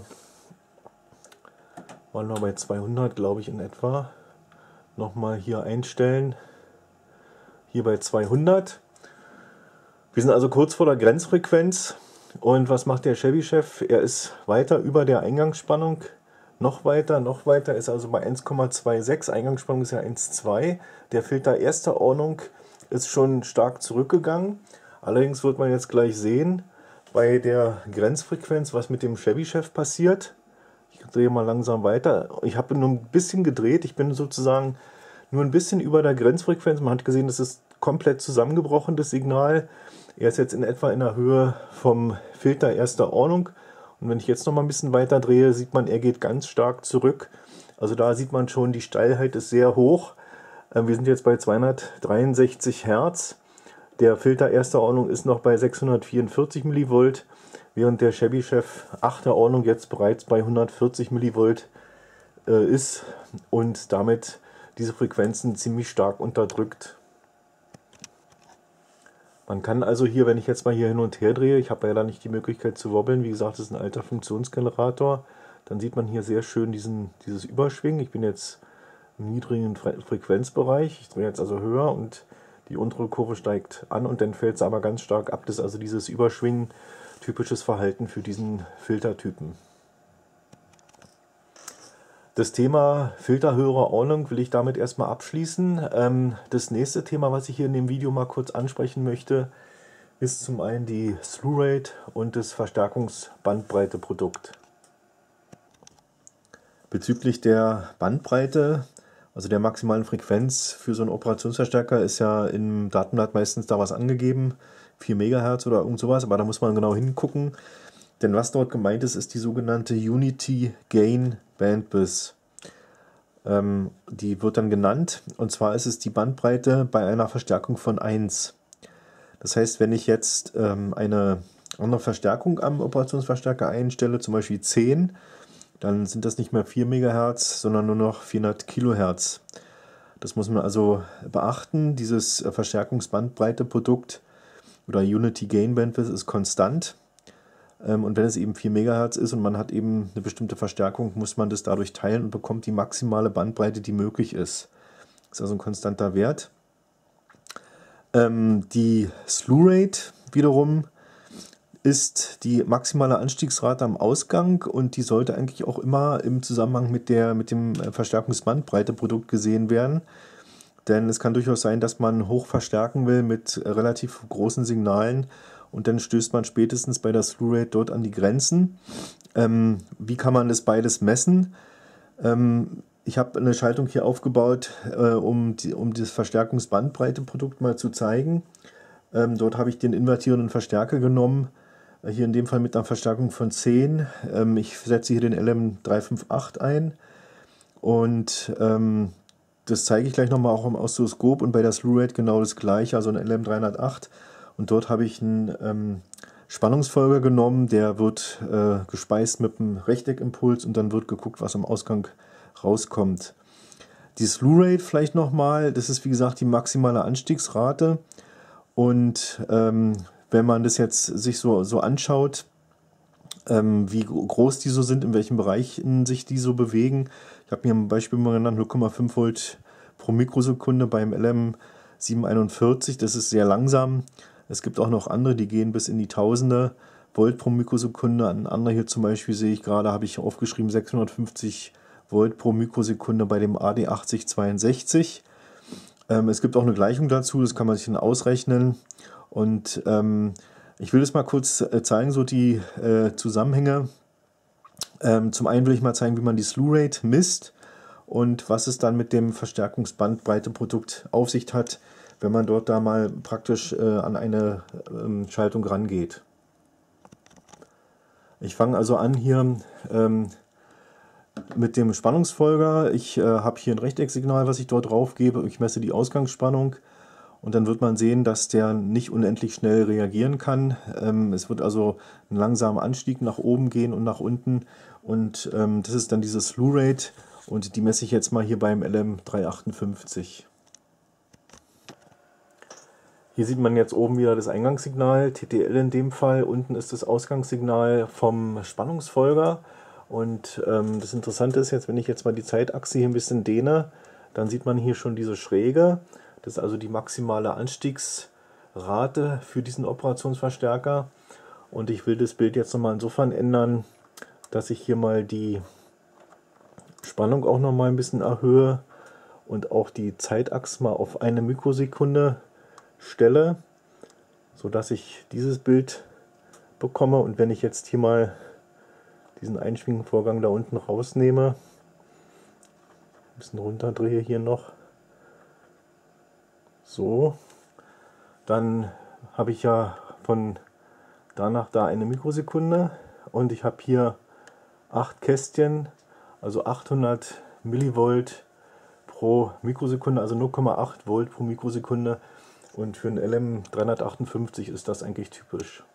mal noch bei zweihundert, glaube ich, in etwa. Nochmal hier einstellen. Hier bei zweihundert. Wir sind also kurz vor der Grenzfrequenz. Und was macht der Chebyshev? Er ist weiter über der Eingangsspannung. Noch weiter, noch weiter, ist also bei eins Komma sechsundzwanzig. Eingangsspannung ist ja eins Komma zwei. Der Filter erster Ordnung ist schon stark zurückgegangen. Allerdings wird man jetzt gleich sehen, bei der Grenzfrequenz, was mit dem Chebyshev passiert. Ich drehe mal langsam weiter. Ich habe nur ein bisschen gedreht. Ich bin sozusagen nur ein bisschen über der Grenzfrequenz. Man hat gesehen, das ist komplett zusammengebrochen, das Signal. Er ist jetzt in etwa in der Höhe vom Filter erster Ordnung. Und wenn ich jetzt noch mal ein bisschen weiter drehe, sieht man, er geht ganz stark zurück. Also da sieht man schon, die Steilheit ist sehr hoch. Wir sind jetzt bei zweihundertdreiundsechzig Hertz. Der Filter erster Ordnung ist noch bei sechshundertvierundvierzig Millivolt, während der Chebyshev achter Ordnung jetzt bereits bei hundertvierzig Millivolt äh, ist und damit diese Frequenzen ziemlich stark unterdrückt. Man kann also hier, wenn ich jetzt mal hier hin und her drehe, ich habe ja da nicht die Möglichkeit zu wobbeln, wie gesagt, das ist ein alter Funktionsgenerator, dann sieht man hier sehr schön diesen, dieses Überschwingen. Ich bin jetzt im niedrigen Fre Frequenzbereich, ich drehe jetzt also höher und die untere Kurve steigt an und dann fällt sie aber ganz stark ab. Das ist also dieses Überschwingen, typisches Verhalten für diesen Filtertypen. Das Thema Filter höherer Ordnung will ich damit erstmal abschließen. Ähm, das nächste Thema, was ich hier in dem Video mal kurz ansprechen möchte, ist zum einen die Slew Rate und das Verstärkungsbandbreite-Produkt. Bezüglich der Bandbreite, also der maximalen Frequenz für so einen Operationsverstärker, ist ja im Datenblatt meistens da was angegeben, vier Megahertz oder irgend sowas, aber da muss man genau hingucken. Denn was dort gemeint ist, ist die sogenannte Unity Gain Bandwidth. Ähm, die wird dann genannt, und zwar ist es die Bandbreite bei einer Verstärkung von eins. Das heißt, wenn ich jetzt ähm, eine andere Verstärkung am Operationsverstärker einstelle, zum Beispiel zehn, dann sind das nicht mehr vier Megahertz, sondern nur noch vierhundert Kilohertz. Das muss man also beachten. Dieses Verstärkungsbandbreite-Produkt oder Unity Gain Bandwidth ist konstant. Und wenn es eben vier Megahertz ist und man hat eben eine bestimmte Verstärkung, muss man das dadurch teilen und bekommt die maximale Bandbreite, die möglich ist. Das ist also ein konstanter Wert. Ähm, die Slew Rate wiederum ist die maximale Anstiegsrate am Ausgang und die sollte eigentlich auch immer im Zusammenhang mit, der, mit dem Verstärkungsbandbreite-Produkt gesehen werden. Denn es kann durchaus sein, dass man hoch verstärken will mit relativ großen Signalen und dann stößt man spätestens bei der Slew Rate dort an die Grenzen. Ähm, wie kann man das beides messen? Ähm, ich habe eine Schaltung hier aufgebaut, äh, um, die, um das Verstärkungsbandbreite-Produkt mal zu zeigen. Ähm, dort habe ich den invertierenden Verstärker genommen, äh, hier in dem Fall mit einer Verstärkung von zehn. Ähm, ich setze hier den L M drei fünf acht ein und ähm, das zeige ich gleich nochmal auch im Oszilloskop und bei der Slew Rate genau das gleiche, also ein L M dreihundertacht. Und dort habe ich einen ähm, Spannungsfolger genommen, der wird äh, gespeist mit einem Rechteckimpuls und dann wird geguckt, was am Ausgang rauskommt. Die Slew Rate vielleicht nochmal, das ist wie gesagt die maximale Anstiegsrate. Und ähm, wenn man das jetzt sich so, so anschaut, ähm, wie groß die so sind, in welchen Bereichen sich die so bewegen. Ich habe mir ein Beispiel mal genannt, null Komma fünf Volt pro Mikrosekunde beim L M siebenhunderteinundvierzig, das ist sehr langsam. Es gibt auch noch andere, die gehen bis in die Tausende Volt pro Mikrosekunde. Ein anderer hier zum Beispiel sehe ich gerade, habe ich aufgeschrieben, sechshundertfünfzig Volt pro Mikrosekunde bei dem A D achtzig zweiundsechzig. Ähm, es gibt auch eine Gleichung dazu, das kann man sich dann ausrechnen. Und ähm, ich will das mal kurz äh, zeigen, so die äh, Zusammenhänge. Ähm, zum einen will ich mal zeigen, wie man die Slew Rate misst und was es dann mit dem Verstärkungsbandbreite-Produkt auf sich hat, wenn man dort da mal praktisch äh, an eine ähm, Schaltung rangeht. Ich fange also an hier ähm, mit dem Spannungsfolger. Ich äh, habe hier ein Rechtecksignal, was ich dort drauf gebe. Ich messe die Ausgangsspannung und dann wird man sehen, dass der nicht unendlich schnell reagieren kann. Ähm, es wird also ein langsamer Anstieg nach oben gehen und nach unten und ähm, das ist dann diese Slew Rate und die messe ich jetzt mal hier beim L M dreihundertachtundfünfzig. Hier sieht man jetzt oben wieder das Eingangssignal, T T L in dem Fall. Unten ist das Ausgangssignal vom Spannungsfolger. Und ähm, das Interessante ist jetzt, wenn ich jetzt mal die Zeitachse hier ein bisschen dehne, dann sieht man hier schon diese Schräge. Das ist also die maximale Anstiegsrate für diesen Operationsverstärker. Und ich will das Bild jetzt nochmal insofern ändern, dass ich hier mal die Spannung auch nochmal ein bisschen erhöhe und auch die Zeitachse mal auf eine Mikrosekunde stelle, sodass ich dieses Bild bekomme. Und wenn ich jetzt hier mal diesen Einschwingenvorgang da unten rausnehme, ein bisschen runterdrehe hier noch, so, dann habe ich ja von da nach da eine Mikrosekunde und ich habe hier acht Kästchen, also achthundert Millivolt pro Mikrosekunde, also null Komma acht Volt pro Mikrosekunde. Und für einen L M dreihundertachtundfünfzig ist das eigentlich typisch.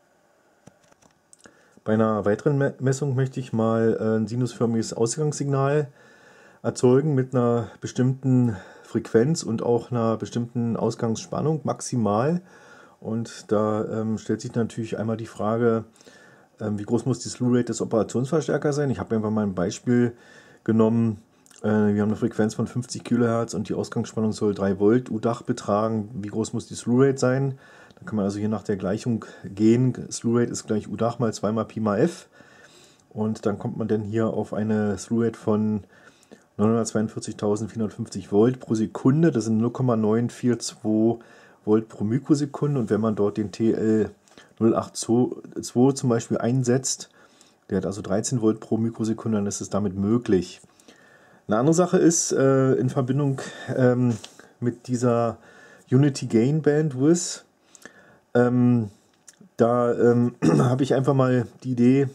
Bei einer weiteren Messung möchte ich mal ein sinusförmiges Ausgangssignal erzeugen mit einer bestimmten Frequenz und auch einer bestimmten Ausgangsspannung maximal. Und da ähm, stellt sich natürlich einmal die Frage, ähm, wie groß muss die Slew Rate des Operationsverstärkers sein. Ich habe einfach mal ein Beispiel genommen. Wir haben eine Frequenz von fünfzig Kilohertz und die Ausgangsspannung soll drei Volt U-Dach betragen. Wie groß muss die Slew Rate sein? Da kann man also hier nach der Gleichung gehen. Slew Rate ist gleich U-Dach mal zwei mal Pi mal F. Und dann kommt man dann hier auf eine Slew Rate von neunhundertzweiundvierzigtausendvierhundertfünfzig Volt pro Sekunde. Das sind null Komma neun vier zwei Volt pro Mikrosekunde. Und wenn man dort den T L null acht zwei zum Beispiel einsetzt, der hat also dreizehn Volt pro Mikrosekunde, dann ist es damit möglich. Eine andere Sache ist, äh, in Verbindung ähm, mit dieser Unity Gain Bandwidth, ähm, da ähm, habe ich einfach mal die Idee,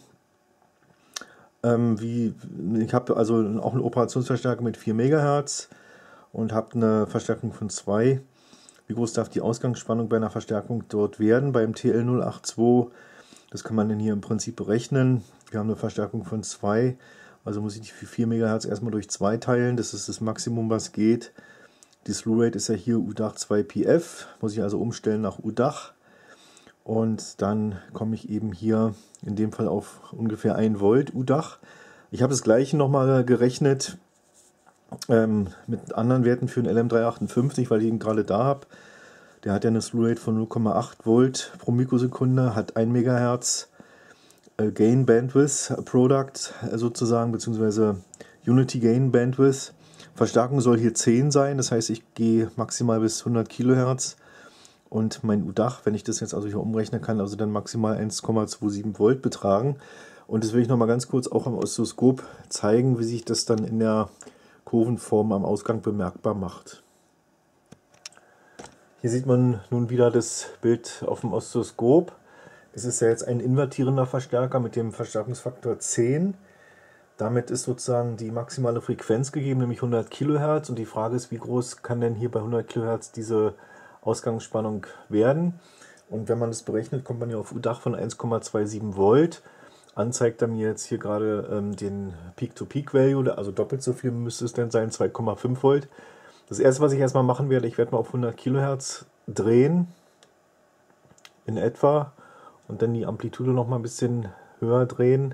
ähm, wie ich habe also auch einen Operationsverstärker mit vier Megahertz und habe eine Verstärkung von zwei. Wie groß darf die Ausgangsspannung bei einer Verstärkung dort werden? Beim T L null acht zwei, das kann man dann hier im Prinzip berechnen. Wir haben eine Verstärkung von zwei. Also muss ich die vier Megahertz erstmal durch zwei teilen, das ist das Maximum, was geht. Die Slew Rate ist ja hier U-Dach zwei Pi F, muss ich also umstellen nach U-Dach. Und dann komme ich eben hier in dem Fall auf ungefähr ein Volt U-Dach. Ich habe das gleiche nochmal gerechnet ähm, mit anderen Werten für den L M dreihundertachtundfünfzig, weil ich ihn gerade da habe. Der hat ja eine Slew Rate von null Komma acht Volt pro Mikrosekunde, hat ein Megahertz. Gain Bandwidth Product sozusagen, beziehungsweise Unity Gain Bandwidth. Verstärkung soll hier zehn sein, das heißt, ich gehe maximal bis hundert Kilohertz und mein U-Dach, wenn ich das jetzt also hier umrechnen kann, also dann maximal eins Komma siebenundzwanzig Volt betragen. Und das will ich nochmal ganz kurz auch am Oszilloskop zeigen, wie sich das dann in der Kurvenform am Ausgang bemerkbar macht. Hier sieht man nun wieder das Bild auf dem Oszilloskop. Es ist ja jetzt ein invertierender Verstärker mit dem Verstärkungsfaktor zehn. Damit ist sozusagen die maximale Frequenz gegeben, nämlich hundert Kilohertz. Und die Frage ist, wie groß kann denn hier bei hundert Kilohertz diese Ausgangsspannung werden? Und wenn man das berechnet, kommt man ja auf U Dach von eins Komma siebenundzwanzig Volt. Anzeigt er mir jetzt hier gerade ähm, den Peak-to-Peak-Value, also doppelt so viel müsste es denn sein, zwei Komma fünf Volt. Das erste, was ich erstmal machen werde, ich werde mal auf hundert Kilohertz drehen, in etwa, und dann die Amplitude noch mal ein bisschen höher drehen.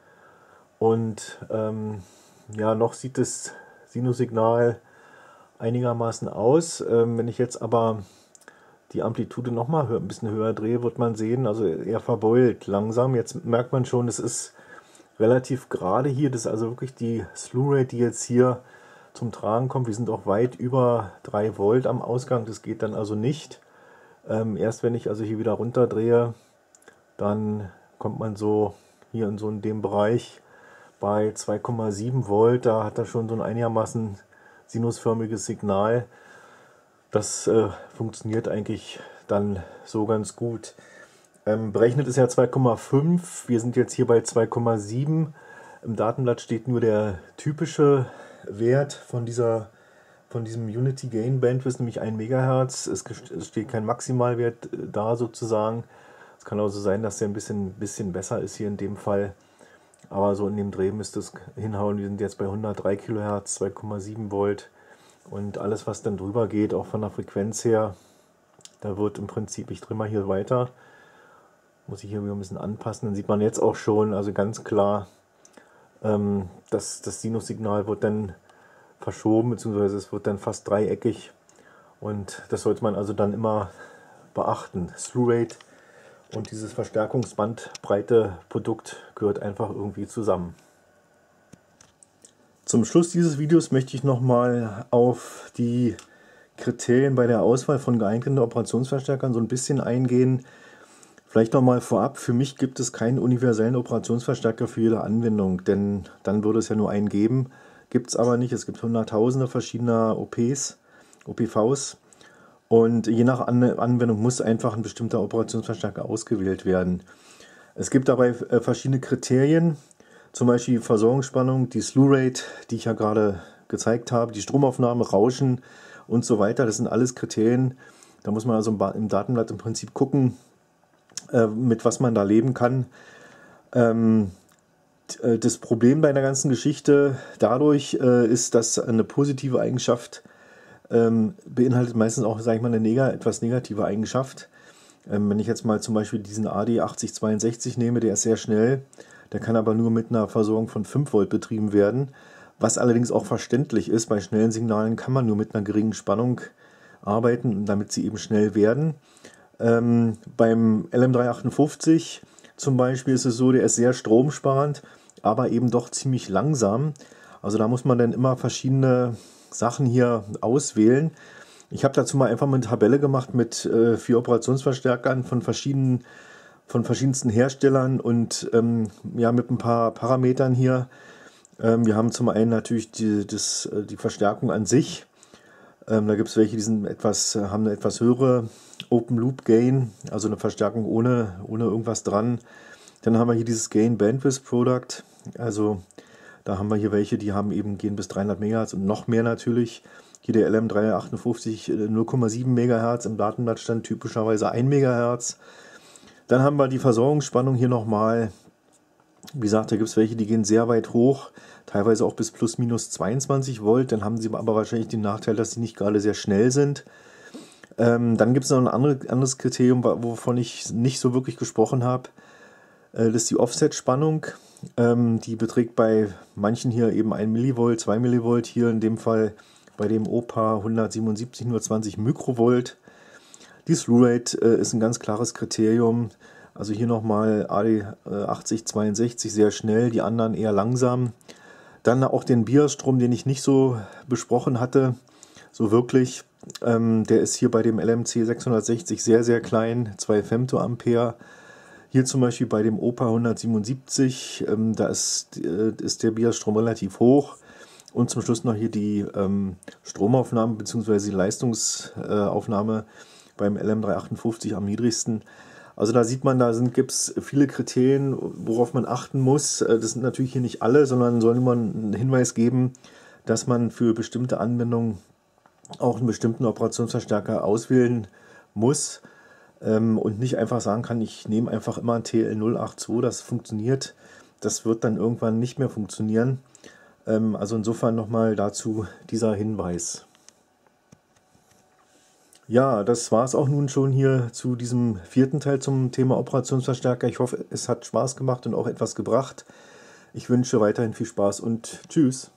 Und ähm, ja, noch sieht das Sinussignal einigermaßen aus. Ähm, wenn ich jetzt aber die Amplitude noch mal ein bisschen höher drehe, wird man sehen, also eher verbeult langsam. Jetzt merkt man schon, es ist relativ gerade hier. Das ist also wirklich die Slew Rate, die jetzt hier zum Tragen kommt. Wir sind auch weit über drei Volt am Ausgang. Das geht dann also nicht. Ähm, erst wenn ich also hier wieder runter drehe, dann kommt man so hier in so in dem Bereich bei zwei Komma sieben Volt. Da hat er schon so ein einigermaßen sinusförmiges Signal. Das äh, funktioniert eigentlich dann so ganz gut. Ähm, berechnet ist ja zwei Komma fünf. Wir sind jetzt hier bei zwei Komma sieben. Im Datenblatt steht nur der typische Wert von dieser von diesem Unity Gain Bandwidth, nämlich ein Megahertz. Es steht kein Maximalwert da sozusagen. Es kann also sein, dass der ein bisschen, bisschen besser ist hier in dem Fall. Aber so in dem Dreh müsste es hinhauen. Wir sind jetzt bei hundertdrei Kilohertz, zwei Komma sieben Volt. Und alles, was dann drüber geht, auch von der Frequenz her, da wird im Prinzip, ich drehe mal hier weiter, muss ich hier wieder ein bisschen anpassen. Dann sieht man jetzt auch schon, also ganz klar, ähm, dass das Sinussignal wird dann verschoben, beziehungsweise es wird dann fast dreieckig. Und das sollte man also dann immer beachten. Slew Rate und dieses Verstärkungsbandbreite-Produkt gehört einfach irgendwie zusammen. Zum Schluss dieses Videos möchte ich nochmal auf die Kriterien bei der Auswahl von geeigneten Operationsverstärkern so ein bisschen eingehen. Vielleicht nochmal vorab, für mich gibt es keinen universellen Operationsverstärker für jede Anwendung, denn dann würde es ja nur einen geben. Gibt es aber nicht, es gibt hunderttausende verschiedener O Ps, O P Vs und je nach Anwendung muss einfach ein bestimmter Operationsverstärker ausgewählt werden. Es gibt dabei verschiedene Kriterien, zum Beispiel die Versorgungsspannung, die Slew Rate, die ich ja gerade gezeigt habe, die Stromaufnahme, Rauschen und so weiter. Das sind alles Kriterien. Da muss man also im Datenblatt im Prinzip gucken, mit was man da leben kann. Das Problem bei der ganzen Geschichte dadurch ist, dass eine positive Eigenschaft beinhaltet meistens auch, sage ich mal, eine neg- etwas negative Eigenschaft. Wenn ich jetzt mal zum Beispiel diesen A D achtzig zweiundsechzig nehme, der ist sehr schnell. Der kann aber nur mit einer Versorgung von fünf Volt betrieben werden, was allerdings auch verständlich ist. Bei schnellen Signalen kann man nur mit einer geringen Spannung arbeiten, damit sie eben schnell werden. Ähm, beim L M drei achtundfünfzig zum Beispiel ist es so, der ist sehr stromsparend, aber eben doch ziemlich langsam. Also da muss man dann immer verschiedene Sachen hier auswählen. Ich habe dazu mal einfach mal eine Tabelle gemacht mit äh, vier Operationsverstärkern von verschiedenen von verschiedensten Herstellern und ähm, ja, mit ein paar Parametern hier. Ähm, wir haben zum einen natürlich die, das, die Verstärkung an sich. Ähm, da gibt es welche, die sind etwas, haben eine etwas höhere Open Loop Gain, also eine Verstärkung ohne, ohne irgendwas dran. Dann haben wir hier dieses Gain Bandwidth Product, also da haben wir hier welche, die haben eben gehen bis dreihundert Megahertz und noch mehr natürlich. Hier der L M drei achtundfünfzig null Komma sieben Megahertz, im Datenblatt stand typischerweise ein Megahertz. Dann haben wir die Versorgungsspannung hier nochmal. Wie gesagt, da gibt es welche, die gehen sehr weit hoch, teilweise auch bis plus minus zweiundzwanzig Volt. Dann haben sie aber wahrscheinlich den Nachteil, dass sie nicht gerade sehr schnell sind. Ähm, dann gibt es noch ein andere, anderes Kriterium, wovon ich nicht so wirklich gesprochen habe. Äh, das ist die Offset-Spannung. Ähm, die beträgt bei manchen hier eben ein Millivolt, zwei Millivolt. Hier in dem Fall bei dem Opa hundertsiebenundsiebzig nur zwanzig Mikrovolt. Die Slew Rate äh, ist ein ganz klares Kriterium. Also hier nochmal A D achtzig zweiundsechzig sehr schnell, die anderen eher langsam. Dann auch den Biasstrom, den ich nicht so besprochen hatte, so wirklich. Ähm, der ist hier bei dem L M C sechshundertsechzig sehr, sehr klein, zwei Femtoampere. Hier zum Beispiel bei dem Opa hundertsiebenundsiebzig, ähm, da ist, äh, ist der Biasstrom relativ hoch. Und zum Schluss noch hier die ähm, Stromaufnahme bzw. die Leistungsaufnahme beim L M drei achtundfünfzig am niedrigsten. Also da sieht man, da gibt es viele Kriterien, worauf man achten muss. Das sind natürlich hier nicht alle, sondern soll nur einen Hinweis geben, dass man für bestimmte Anwendungen auch einen bestimmten Operationsverstärker auswählen muss ähm, und nicht einfach sagen kann, ich nehme einfach immer ein T L null acht zwei, das funktioniert. Das wird dann irgendwann nicht mehr funktionieren. Ähm, also insofern nochmal dazu dieser Hinweis. Ja, das war es auch nun schon hier zu diesem vierten Teil zum Thema Operationsverstärker. Ich hoffe, es hat Spaß gemacht und auch etwas gebracht. Ich wünsche weiterhin viel Spaß und tschüss.